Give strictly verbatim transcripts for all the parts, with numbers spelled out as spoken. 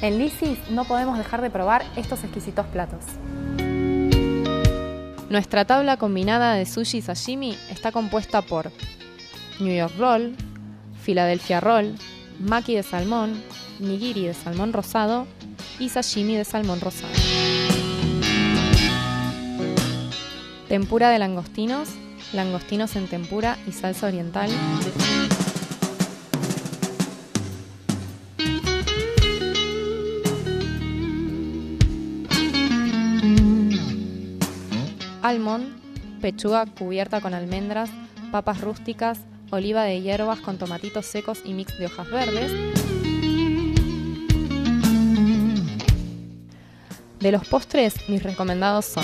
En Lizzie's no podemos dejar de probar estos exquisitos platos. Nuestra tabla combinada de sushi y sashimi está compuesta por New York Roll, Philadelphia Roll, maki de salmón, nigiri de salmón rosado y sashimi de salmón rosado. Tempura de langostinos, langostinos en tempura y salsa oriental. Almond, pechuga cubierta con almendras, papas rústicas, oliva de hierbas con tomatitos secos y mix de hojas verdes. De los postres, mis recomendados son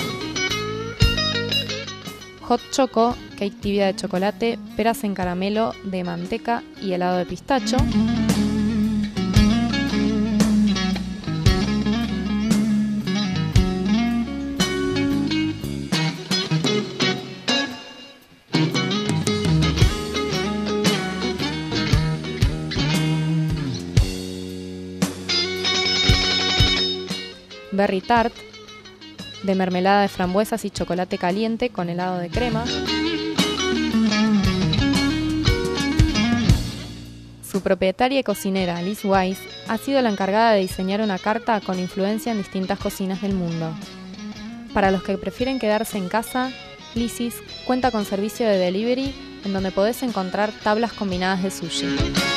hot choco, cake tibia de chocolate, peras en caramelo de manteca y helado de pistacho. Berry tart, de mermelada de frambuesas y chocolate caliente con helado de crema. Su propietaria y cocinera, Liz Wise, ha sido la encargada de diseñar una carta con influencia en distintas cocinas del mundo. Para los que prefieren quedarse en casa, Lizzie's cuenta con servicio de delivery en donde podés encontrar tablas combinadas de sushi.